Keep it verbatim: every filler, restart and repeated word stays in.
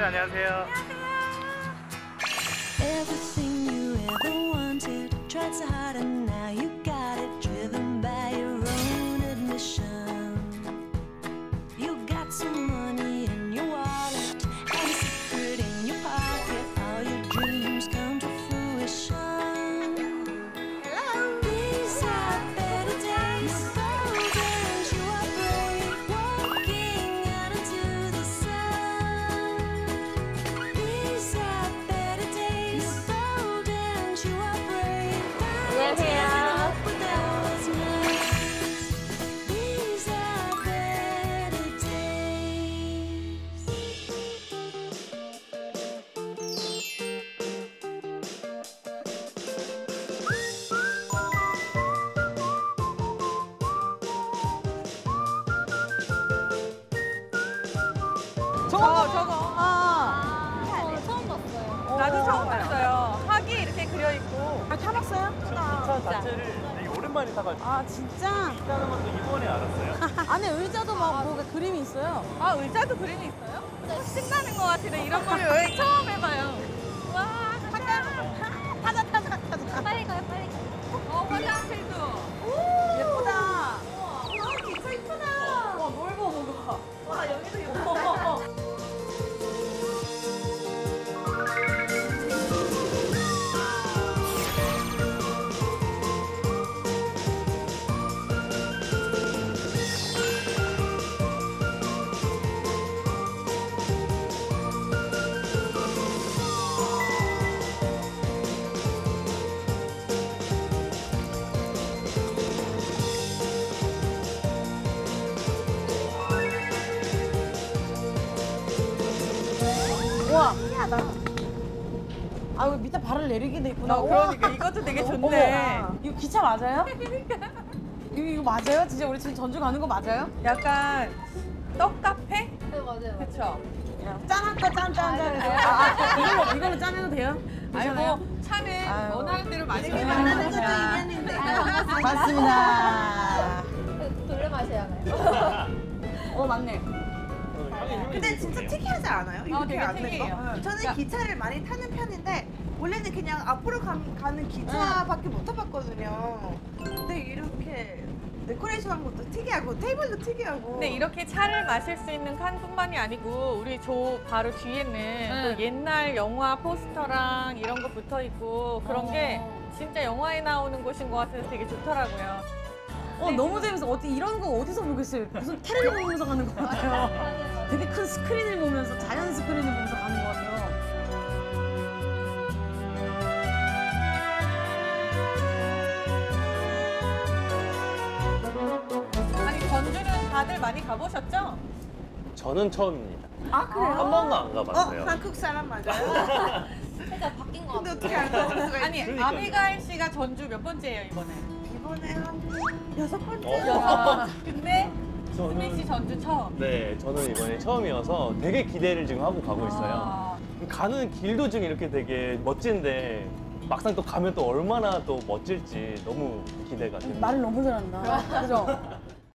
안녕하세요. Everything you ever wanted, tried so hard and now you got it, driven by your own admission. You got some money in your wallet and a secret in your pocket. All your dreams come to fruition. Hello. These are better days. Bold as you are brave, walking out into the sun. These are better days. Bold as you are brave. 안녕하세요. These are better days. 저거 저거. 아. 저 처음 봤어요. 나도 처음 봤어요. 학이 이렇게 그려 있고. 아 타봤어요? 기차 자체를 되게 오랜만에 타가지고 아 진짜? 있다는 것도 이번에 알았어요. 안에 의자도 막 뭐가 그림이 있어요. 아 의자도 그림이 있어요? 신나는 것 같은데 이런 걸 여행 처음 해봐요. 와 가자. 타자 타자 타자. 빨리 가요, 빨리 가요. 어 화장실도. 예쁘다. 와 기차 이쁘다. 와 넓어 뭐가. 와 여기도 예뻐. 우와. 신기하다. 아 여기 밑에 발을 내리게 돼 있구나. 어, 그러니까 이것도 되게 좋네. 어머, 이거 기차 맞아요? 이거, 이거 맞아요? 진짜 우리 지금 전주 가는 거 맞아요? 약간 떡 카페? 네, 맞아요. 그쵸? 짠할까 짠짠짠 해서. 아유. 아, 아, 이걸로 이걸로 짠해도 돼요? 괜찮아요? 아이고 차는 아유. 원하는 대로 마시면 만나는 되는 것도 거야. 인연인데. 아유, 맞습니다. 돌려 마셔야 하나요? 어 맞네. 근데 진짜 특이하지 않아요? 이렇게 되게 앉는 특이해요. 거? 저는 그러니까- 기차를 많이 타는 편인데 원래는 그냥 앞으로 가, 가는 기차밖에 못 타봤거든요. 근데 이렇게 데코레이션한 것도 특이하고 테이블도 특이하고. 근데 이렇게 차를 마실 수 있는 칸뿐만이 아니고 우리 저 바로 뒤에는 또 옛날 영화 포스터랑 이런 거 붙어 있고 그런 게 진짜 영화에 나오는 곳인 것 같아서 되게 좋더라고요. 어 너무 재밌어. 어떻게 이런 거 어디서 보겠어요? 무슨 테레비 보면서 가는 것 같아요. 되게 큰 스크린을 보면서 자연 스크린을 보면서 가는 것 같아요. 아니 전주는 다들 많이 가보셨죠? 저는 처음입니다. 아 그래요? 한 번도 안 어? 가봤어요. 한국 사람 맞아요? 살짝 바뀐 것 근데 같아요. 어떻게 안 가볼 수가 아니 있지? 그러니까요. 아비가일 씨가 전주 몇 번째예요 이번에? 이번에 한 여섯 번째? 어. 여섯. 근데 저는- 수민 씨 전주 처음. 네, 저는 이번에 처음이어서 되게 기대를 지금 하고 가고 있어요. 아. 가는 길도 지금 이렇게 되게 멋진데 막상 또 가면 또 얼마나 또 멋질지 너무 기대가 됩니다. 말을 너무 잘한다. 그죠?